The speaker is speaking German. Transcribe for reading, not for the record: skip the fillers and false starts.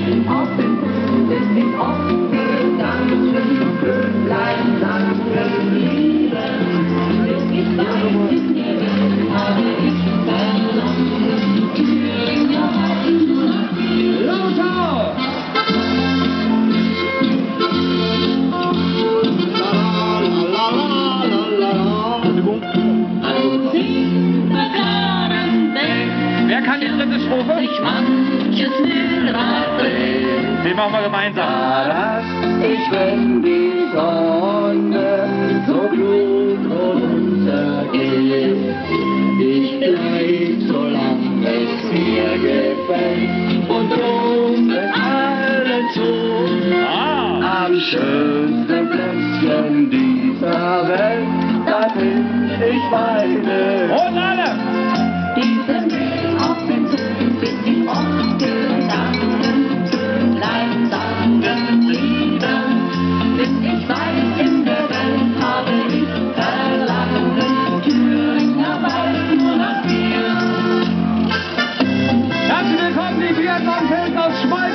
auf dem Fuß ist nicht oft Gedanken, Vöglein sangen Lieben, bis ich weiß, in der Welt habe ich verloren, Thüringer Wein nur nach dir. Lauter! Wer kann die dritte Strophe? Ich manches Mühlrad drehen. Den machen wir gemeinsam. Da lass ich, wenn die Sonne so klug untergeht, ich bleib, solange es mir gefällt und drum es allen zu. Am schönsten Plätzchen dieser Welt, da find ich meine. Und alle! Diesen Weg auf dem Zug bin ich oft Gedanken, Vöglein sangen Lieder, bis ich weiß, in der Welt habe ich Verlangen, Thüringer Wein nur nach dir. Herzlich willkommen, die Biathlon-Fans aus Schmalz.